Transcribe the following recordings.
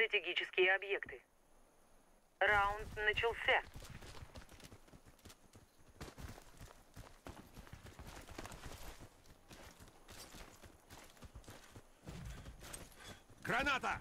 стратегические объекты. Раунд начался. Граната!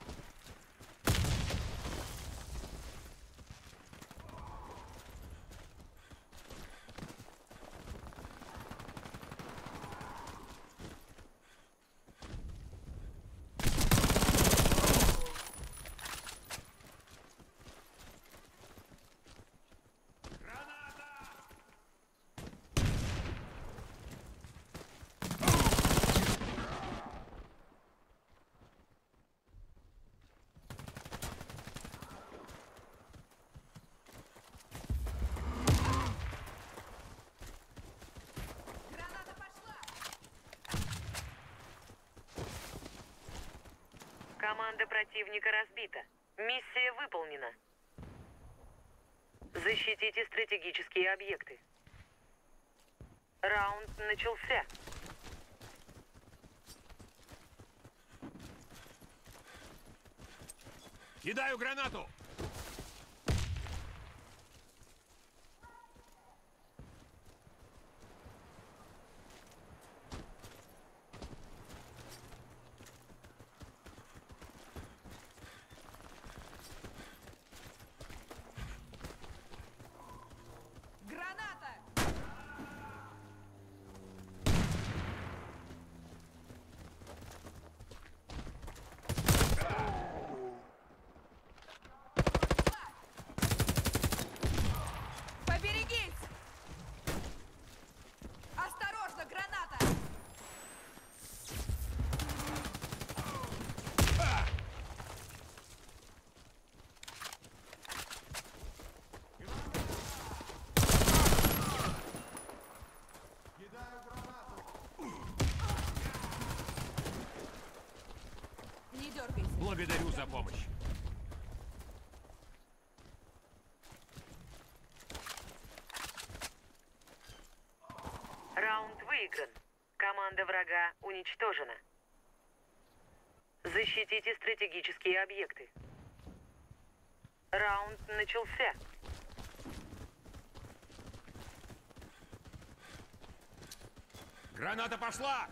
Команда противника разбита. Миссия выполнена. Защитите стратегические объекты. Раунд начался. Кидаю гранату! Благодарю за помощь. Раунд выигран. Команда врага уничтожена. Защитите стратегические объекты. Раунд начался. Граната пошла!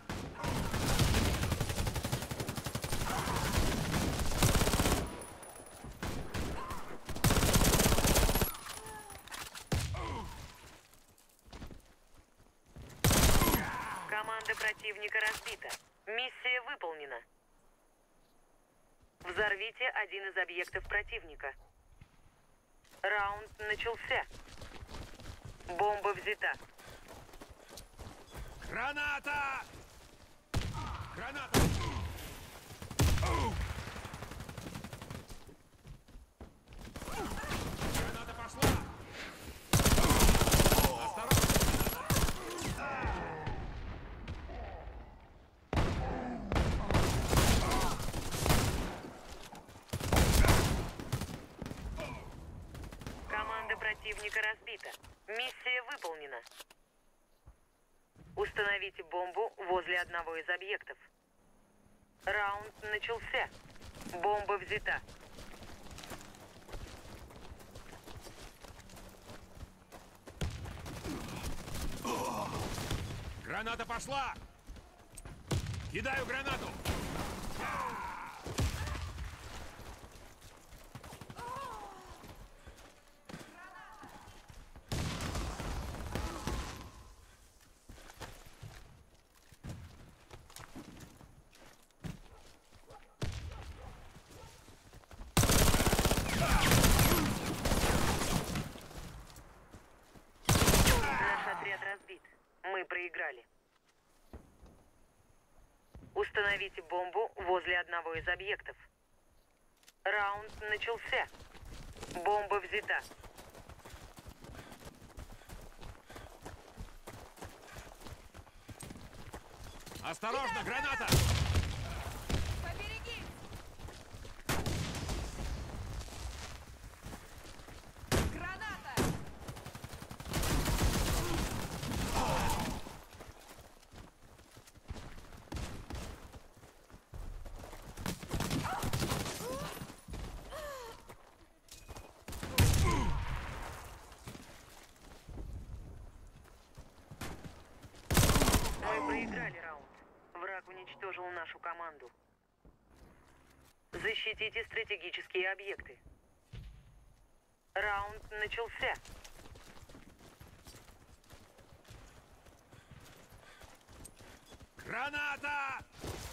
Команда противника разбита. Миссия выполнена. Взорвите один из объектов противника. Раунд начался. Бомба взята. Граната! Граната! Граната пошла! Осторожно! Команда противника разбита. Миссия выполнена. Установите бомбу возле одного из объектов. Раунд начался. Бомба взята. Граната пошла! Кидаю гранату! Наш отряд разбит. Мы проиграли. Установите бомбу возле одного из объектов. Раунд начался. Бомба взята. Осторожно, граната! Поберегись! Граната! уничтожил нашу команду. Защитите стратегические объекты. Раунд начался. Граната!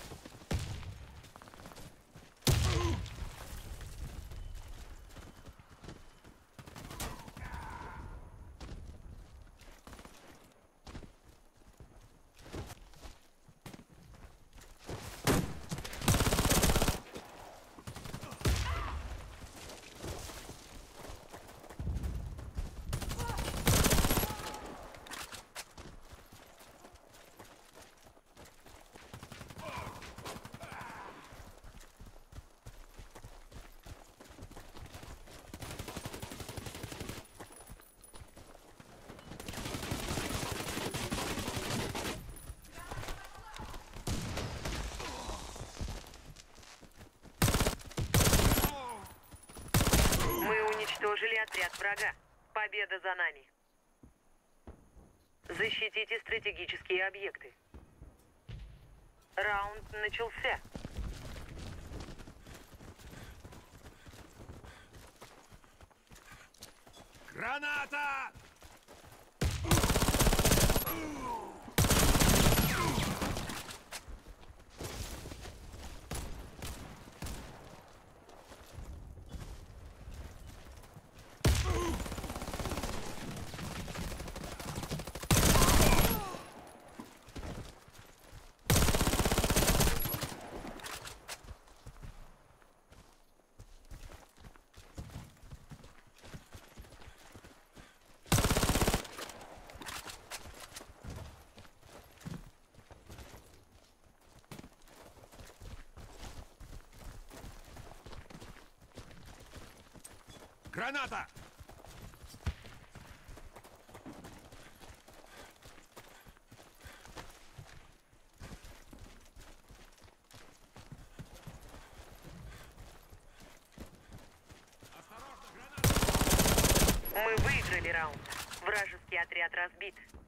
Мы уничтожили отряд врага. Победа за нами. Защитите стратегические объекты. Раунд начался. Граната! Граната! Мы выиграли раунд. Вражеский отряд разбит.